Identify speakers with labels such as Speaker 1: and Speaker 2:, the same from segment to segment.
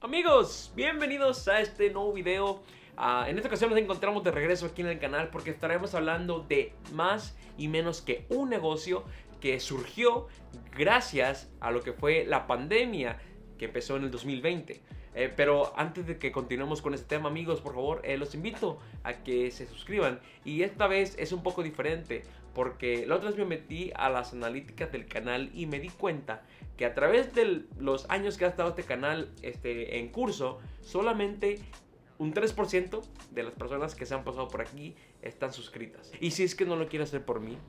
Speaker 1: Amigos, bienvenidos a este nuevo video. En esta ocasión nos encontramos de regreso aquí en el canal porque estaremos hablando de más y menos que un negocio que surgió gracias a lo que fue la pandemia que empezó en el 2020. Pero antes de que continuemos con este tema, amigos, por favor, los invito a que se suscriban. Y esta vez es un poco diferente porque la otra vez me metí a las analíticas del canal y me di cuenta que a través de los años que ha estado este canal en curso, solamente un 3% de las personas que se han pasado por aquí están suscritas. Y si es que no lo quieres hacer por mí,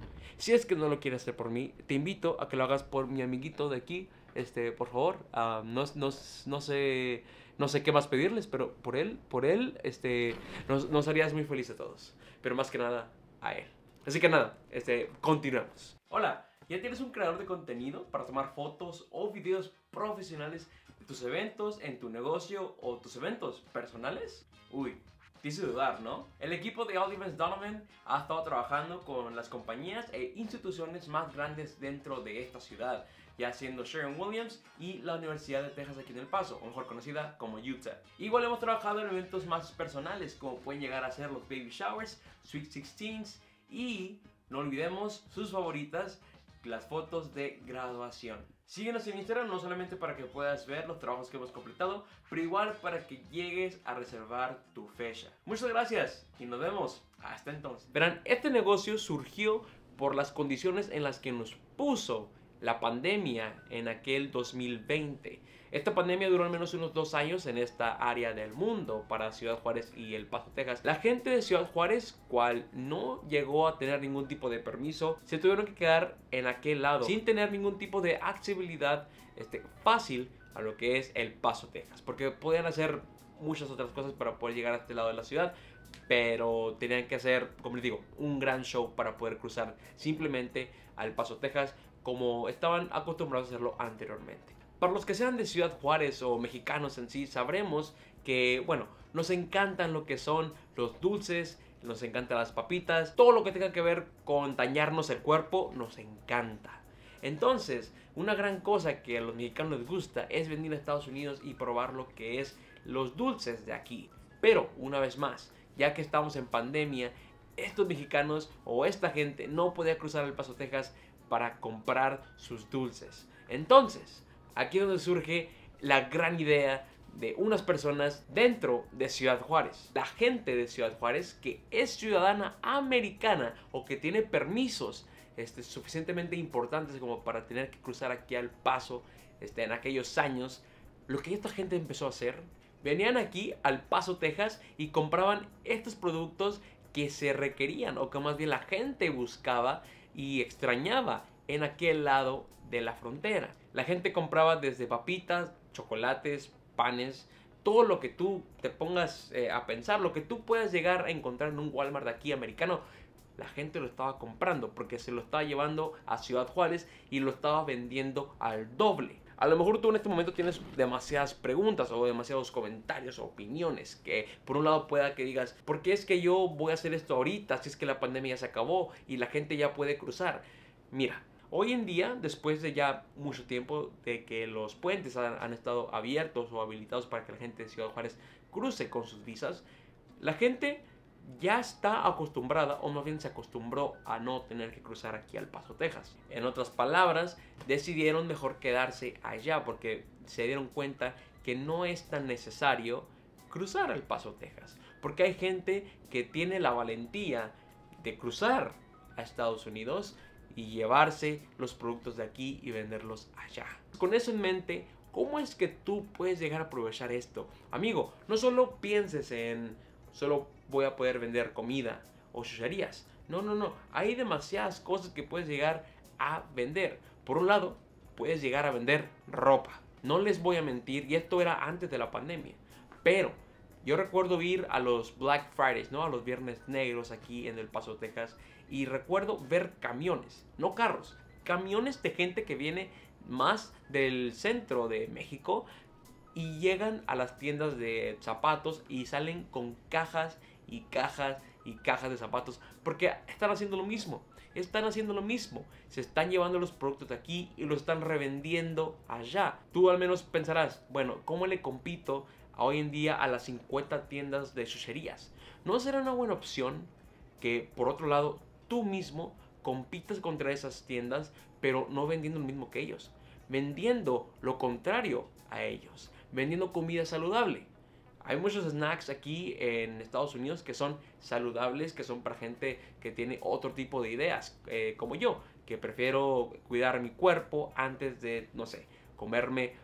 Speaker 1: te invito a que lo hagas por mi amiguito de aquí. Por favor, no sé qué más pedirles, pero por él, nos harías muy felices a todos. Pero más que nada, a él. Así que nada, continuamos. Hola, ¿ya tienes un creador de contenido para tomar fotos o videos profesionales de tus eventos, en tu negocio o tus eventos personales? Uy, te hice dudar, ¿no? El equipo de All Events Donovan ha estado trabajando con las compañías e instituciones más grandes dentro de esta ciudad, ya siendo Sherwin-Williams y la Universidad de Texas aquí en El Paso, o mejor conocida como Utah. Igual hemos trabajado en eventos más personales, como pueden llegar a ser los baby showers, Sweet 16s y, no olvidemos, sus favoritas, las fotos de graduación. Síguenos en Instagram no solamente para que puedas ver los trabajos que hemos completado, pero igual para que llegues a reservar tu fecha. Muchas gracias y nos vemos hasta entonces. Verán, este negocio surgió por las condiciones en las que nos puso la pandemia en aquel 2020. Esta pandemia duró al menos unos 2 años en esta área del mundo para Ciudad Juárez y El Paso, Texas. La gente de Ciudad Juárez, cual no llegó a tener ningún tipo de permiso, se tuvieron que quedar en aquel lado sin tener ningún tipo de accesibilidad fácil a lo que es El Paso, Texas, porque podían hacer muchas otras cosas para poder llegar a este lado de la ciudad, pero tenían que hacer, como les digo, un gran show para poder cruzar simplemente a El Paso, Texas, como estaban acostumbrados a hacerlo anteriormente. Para los que sean de Ciudad Juárez o mexicanos en sí, sabremos que, bueno, nos encantan lo que son los dulces, nos encantan las papitas, todo lo que tenga que ver con dañarnos el cuerpo, nos encanta. Entonces, una gran cosa que a los mexicanos les gusta es venir a Estados Unidos y probar lo que es los dulces de aquí. Pero, una vez más, ya que estamos en pandemia, estos mexicanos o esta gente no podía cruzar El Paso, Texas para comprar sus dulces. Entonces, aquí es donde surge la gran idea de unas personas dentro de Ciudad Juárez. La gente de Ciudad Juárez que es ciudadana americana o que tiene permisos suficientemente importantes como para tener que cruzar aquí al Paso en aquellos años. Lo que esta gente empezó a hacer, venían aquí al Paso, Texas y compraban estos productos que se requerían o que más bien la gente buscaba y extrañaba en aquel lado de la frontera. La gente compraba desde papitas, chocolates, panes, todo lo que tú te pongas a pensar, lo que tú puedas llegar a encontrar en un Walmart de aquí americano, la gente lo estaba comprando porque se lo estaba llevando a Ciudad Juárez y lo estaba vendiendo al doble. A lo mejor tú en este momento tienes demasiadas preguntas o demasiados comentarios o opiniones que por un lado pueda que digas, ¿por qué es que yo voy a hacer esto ahorita si es que la pandemia ya se acabó y la gente ya puede cruzar? Mira, hoy en día, después de ya mucho tiempo de que los puentes han estado abiertos o habilitados para que la gente de Ciudad Juárez cruce con sus visas, la gente ya está acostumbrada, o más bien se acostumbró a no tener que cruzar aquí al Paso, Texas. En otras palabras, decidieron mejor quedarse allá porque se dieron cuenta que no es tan necesario cruzar al Paso, Texas, porque hay gente que tiene la valentía de cruzar a Estados Unidos y llevarse los productos de aquí y venderlos allá. Con eso en mente, ¿cómo es que tú puedes llegar a aprovechar esto? Amigo, no solo pienses en solo voy a poder vender comida o chucherías. No. Hay demasiadas cosas que puedes llegar a vender. Por un lado, puedes llegar a vender ropa. No les voy a mentir, y esto era antes de la pandemia. Pero yo recuerdo ir a los Black Fridays, ¿no? A los viernes negros aquí en El Paso, Texas. Y recuerdo ver camiones, no carros, camiones de gente que viene más del centro de México y llegan a las tiendas de zapatos y salen con cajas y cajas y cajas de zapatos porque están haciendo lo mismo. están haciendo lo mismo. Se están llevando los productos de aquí y los están revendiendo allá. Tú al menos pensarás, bueno, ¿cómo le compito hoy en día a las 50 tiendas de chucherías? ¿No será una buena opción que, por otro lado, tú mismo compitas contra esas tiendas, pero no vendiendo lo mismo que ellos? Vendiendo lo contrario a ellos, vendiendo comida saludable. Hay muchos snacks aquí en Estados Unidos que son saludables, que son para gente que tiene otro tipo de ideas, como yo, que prefiero cuidar mi cuerpo antes de, no sé, comerme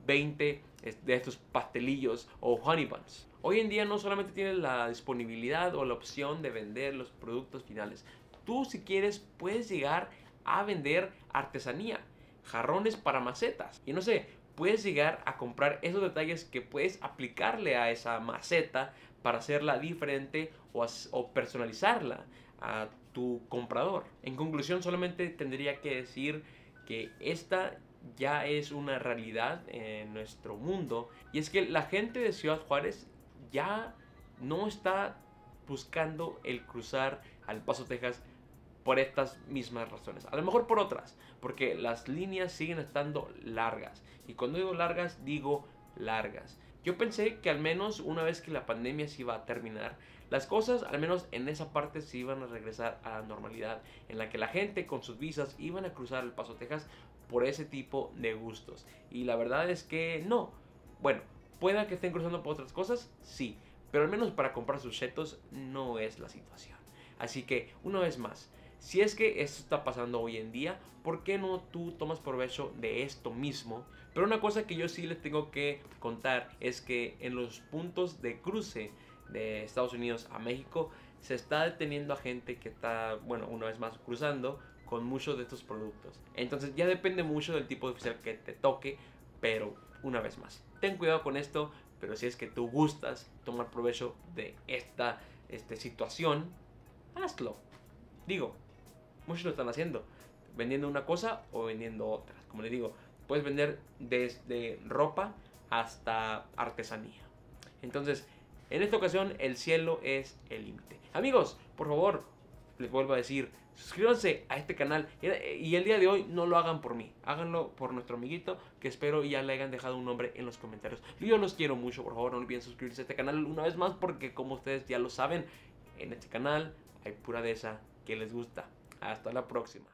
Speaker 1: 20 de estos pastelillos o honey buns. Hoy en día no solamente tienes la disponibilidad o la opción de vender los productos finales. Tú, si quieres, puedes llegar a vender artesanía, jarrones para macetas. Y no sé, puedes llegar a comprar esos detalles que puedes aplicarle a esa maceta para hacerla diferente o personalizarla a tu comprador. En conclusión, solamente tendría que decir que esta ya es una realidad en nuestro mundo, y es que la gente de Ciudad Juárez ya no está buscando el cruzar al Paso, Texas, por estas mismas razones. A lo mejor por otras, porque las líneas siguen estando largas. Y cuando digo largas, digo largas. Yo pensé que al menos una vez que la pandemia se iba a terminar, las cosas, al menos en esa parte, se iban a regresar a la normalidad, en la que la gente con sus visas iban a cruzar el Paso, Texas, por ese tipo de gustos. Y la verdad es que no. Bueno, pueda que estén cruzando por otras cosas, sí, pero al menos para comprar sus chetos no es la situación. Así que, una vez más, si es que esto está pasando hoy en día, ¿por qué no tú tomas provecho de esto mismo? Pero una cosa que yo sí les tengo que contar es que en los puntos de cruce de Estados Unidos a México se está deteniendo a gente que está, bueno, una vez más cruzando con muchos de estos productos. Entonces ya depende mucho del tipo de oficial que te toque, pero una vez más, ten cuidado con esto. Pero si es que tú gustas tomar provecho de esta situación, hazlo. Digo, muchos lo están haciendo, vendiendo una cosa o vendiendo otra. Como les digo, puedes vender desde ropa hasta artesanía. Entonces, en esta ocasión, el cielo es el límite. Amigos, por favor, les vuelvo a decir, suscríbanse a este canal. Y el día de hoy no lo hagan por mí, háganlo por nuestro amiguito, que espero ya le hayan dejado un nombre en los comentarios. Yo los quiero mucho, por favor no olviden suscribirse a este canal una vez más, porque como ustedes ya lo saben, en este canal hay pura de esa que les gusta. Hasta la próxima.